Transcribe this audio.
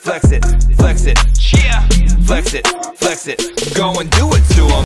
flex it, yeah. Flex it, go and do it to 'em.